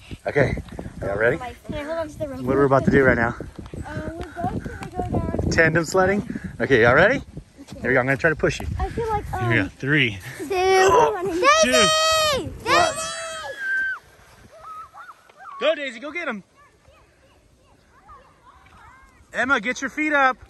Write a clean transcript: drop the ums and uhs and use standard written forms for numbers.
Okay, y'all ready? Hey, hold on to the rope. What we're about to do right now. We're going to go down. Tandem sledding. Okay, y'all ready? Here we go. I'm gonna try to push you. I feel like Here we go. 3, Daisy! 2, Daisy! Go, Daisy. Go get him. Emma, get your feet up.